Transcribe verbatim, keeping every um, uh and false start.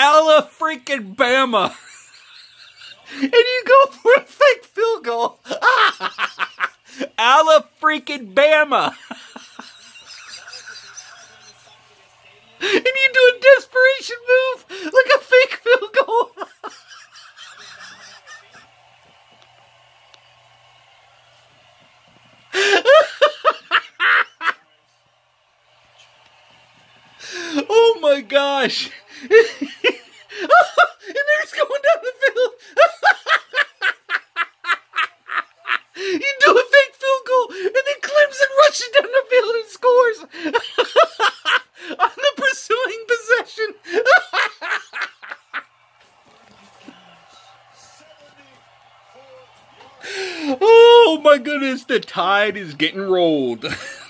Ala freaking Bama. And you go for a fake field goal. Ala freaking Bama. And you do a desperation move like a fake field goal. Oh my gosh. And there's going down the field. You do a fake field goal, and then Clemson rushes down the field and scores on the pursuing possession. Oh my goodness, the tide is getting rolled.